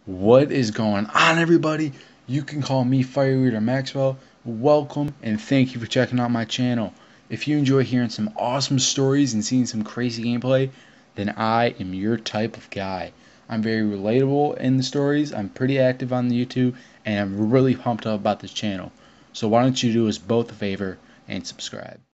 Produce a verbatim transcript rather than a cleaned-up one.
What is going on, everybody? You can call me Fire Eater Maxwell. Welcome and thank you for checking out my channel. If you enjoy hearing some awesome stories and seeing some crazy gameplay, then I am your type of guy. I'm very relatable in the stories. I'm pretty active on the YouTube, and I'm really pumped up about this channel. So why don't you do us both a favor and subscribe.